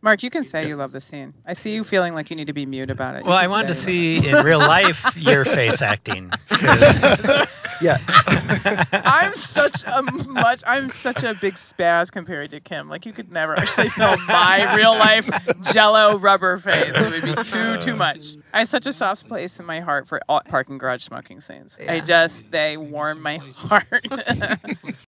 Mark, you can say you love the scene. I see you feeling like you need to be mute about it. Well, I wanted to see in real life your face acting. Yeah. I'm such a big spaz compared to Kim. Like, you could never actually film my real life Jello rubber face. It would be too much. I have such a soft place in my heart for parking garage smoking scenes. Yeah. They warm my heart.